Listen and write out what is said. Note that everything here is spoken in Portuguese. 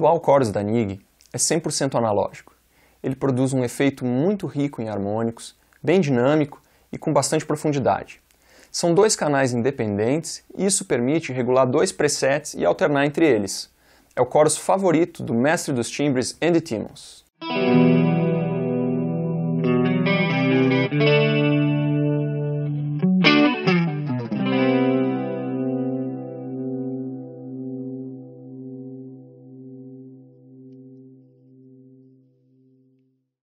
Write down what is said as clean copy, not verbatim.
Dual Chorus da Nig é 100% analógico. Ele produz um efeito muito rico em harmônicos, bem dinâmico e com bastante profundidade. São dois canais independentes e isso permite regular dois presets e alternar entre eles. É o chorus favorito do mestre dos timbres Andy Timmons.